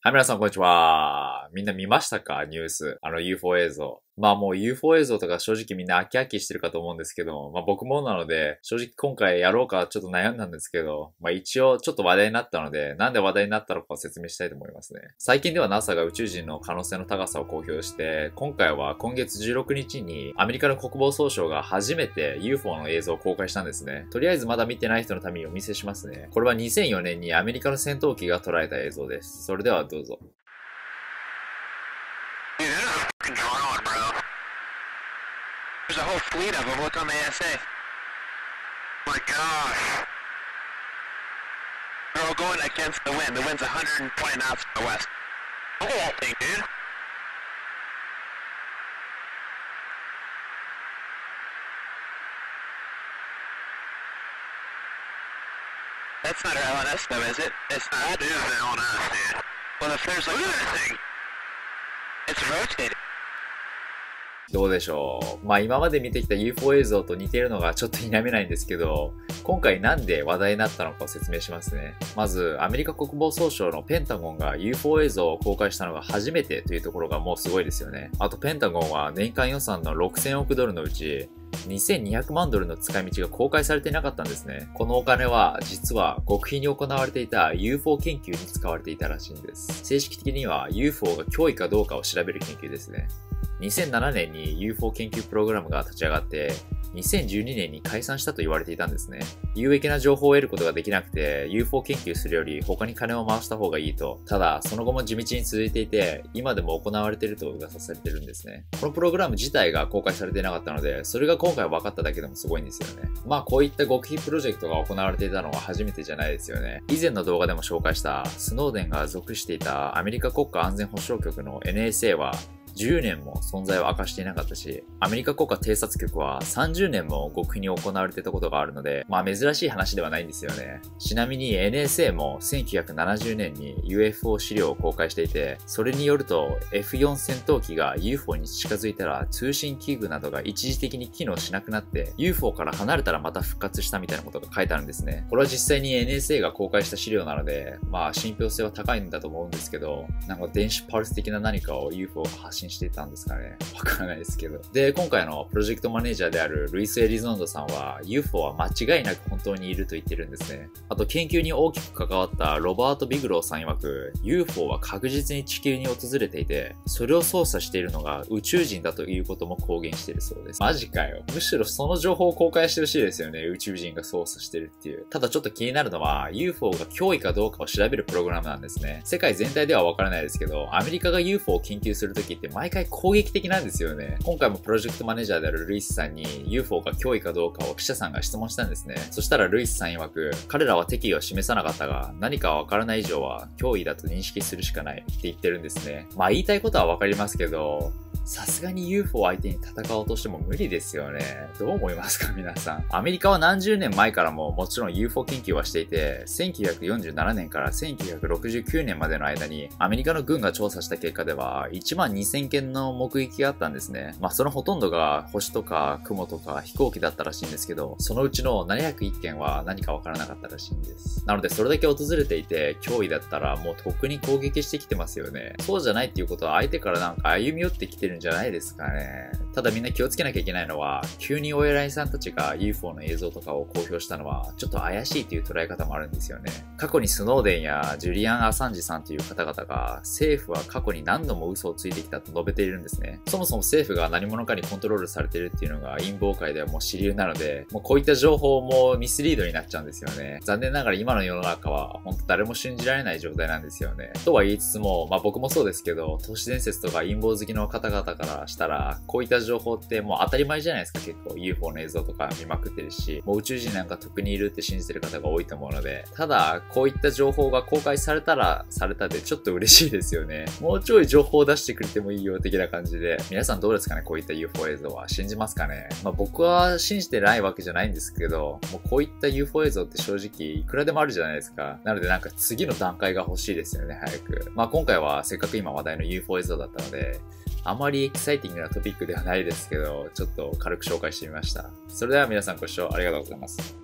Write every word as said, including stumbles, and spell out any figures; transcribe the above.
はい、皆さんこんにちは。みんな見ましたかニュース。あの ユーフォー 映像。まあもう ユーフォー 映像とか正直みんな飽き飽きしてるかと思うんですけど、まあ僕もなので、正直今回やろうかちょっと悩んだんですけど、まあ一応ちょっと話題になったので、なんで話題になったのかを説明したいと思いますね。最近では ナサ が宇宙人の可能性の高さを公表して、今回は今月じゅうろくにちにアメリカの国防総省が初めて ユーフォー の映像を公開したんですね。とりあえずまだ見てない人のためにお見せしますね。これはにせんよねんにアメリカの戦闘機が捉えた映像です。それではどうぞ。 Dude, that is a fucking drone, bro. There's a whole fleet of them. Look on the A S A. My gosh. They're all going against the wind. The wind's one hundred twenty knots to the west. Look at that thing, dude. That's not our L N S though, is it? It's not. That is an L N S, dude. Well, if there's like... Look at that thing. It's rotating. どうでしょう。まあ今まで見てきた ユーフォー 映像と似ているのがちょっと否めないんですけど、今回なんで話題になったのかを説明しますね。まず、アメリカ国防総省のペンタゴンが ユーフォー 映像を公開したのが初めてというところがもうすごいですよね。あとペンタゴンは年間予算のろくせんおくドルのうち、にせんにひゃくまんドルの使い道が公開されていなかったんですね。このお金は実は極秘に行われていた ユーフォー 研究に使われていたらしいんです。正式的には ユーフォー が脅威かどうかを調べる研究ですね。にせんななねんに ユーフォー 研究プログラムが立ち上がって、にせんじゅうにねんに解散したと言われていたんですね。有益な情報を得ることができなくて、ユーフォー 研究するより他に金を回した方がいいと。ただ、その後も地道に続いていて、今でも行われていると噂されてるんですね。このプログラム自体が公開されていなかったので、それが今回分かっただけでもすごいんですよね。まあ、こういった極秘プロジェクトが行われていたのは初めてじゃないですよね。以前の動画でも紹介したスノーデンが属していたアメリカ国家安全保障局の エヌエスエー は、じゅうねんも存在を明かしていなかったし、アメリカ国家偵察局はさんじゅうねんも極秘に行われていたことがあるので、まあ珍しい話ではないんですよね。ちなみに エヌエスエー もせんきゅうひゃくななじゅうねんに ユーエフオー 資料を公開していて、それによると エフよん 戦闘機が ユーフォー に近づいたら通信器具などが一時的に機能しなくなって、ユーフォー から離れたらまた復活したみたいなことが書いてあるんですね。これは実際に エヌエスエー が公開した資料なので、まあ信憑性は高いんだと思うんですけど、なんか電子パルス的な何かを ユーフォー が発信していたんですかね。わからないですけど。で、今回のプロジェクトマネージャーであるルイス・エリゾンドさんは ユーフォー は間違いなく本当にいると言ってるんですね。あと研究に大きく関わったロバート・ビグローさん曰く ユーフォー は確実に地球に訪れていて、それを操作しているのが宇宙人だということも公言しているそうです。マジかよ。むしろその情報を公開してほしいですよね。宇宙人が操作してるっていう。ただちょっと気になるのは ユーフォー が脅威かどうかを調べるプログラムなんですね。世界全体ではわからないですけど、アメリカが ユーフォー を研究するときって毎回攻撃的なんですよね。今回もプロジェクトマネージャーであるルイスさんに ユーフォー が脅威かどうかを記者さんが質問したんですね。そしたらルイスさん曰く、彼らは敵意を示さなかったが、何かわからない以上は脅威だと認識するしかないって言ってるんですね。まあ言いたいことはわかりますけど、さすがに ユーフォー 相手に戦おうとしても無理ですよね。どう思いますか皆さん。アメリカは何十年前からももちろん ユーフォー 研究はしていて、せんきゅうひゃくよんじゅうななねんからせんきゅうひゃくろくじゅうきゅうねんまでの間にアメリカの軍が調査した結果ではいちまんにせんけんの目撃があったんですね。まあそのほとんどが星とか雲とか飛行機だったらしいんですけど、そのうちのななひゃくいっけんは何かわからなかったらしいんです。なのでそれだけ訪れていて脅威だったらもうとっくに攻撃してきてますよね。そうじゃないっていうことは相手からなんか歩み寄ってきてるんじゃないですかね。ただみんな気をつけなきゃいけないのは、急にお偉いさんたちが ユーフォー の映像とかを公表したのはちょっと怪しいという捉え方もあるんですよね。過去にスノーデンやジュリアン・アサンジさんという方々が政府は過去に何度も嘘をついてきたと述べているんですね。そもそも政府が何者かにコントロールされているっていうのが陰謀界ではもう主流なので、もうこういった情報もミスリードになっちゃうんですよね。残念ながら今の世の中は本当誰も信じられない状態なんですよね。とは言いつつも、まあ僕もそうですけど、都市伝説とか陰謀好きの方々からしたら、こういった情報ってもう当たり前じゃないですか。結構 ユーフォー の映像とか見まくってるし、もう宇宙人なんか特にいるって信じてる方が多いと思うので、ただこういった情報が公開されたらされたでちょっと嬉しいですよね。もうちょい情報を出してくれてもいいよ的な感じで、皆さんどうですかね。こういった ユーフォー 映像は信じますかね。まあ僕は信じてないわけじゃないんですけど、もうこういった ユーフォー 映像って正直いくらでもあるじゃないですか。なのでなんか次の段階が欲しいですよね。早く。まあ今回はせっかく今話題の ユーフォー 映像だったので、あまりエキサイティングなトピックではないですけど、ちょっと軽く紹介してみました。それでは皆さんご視聴ありがとうございます。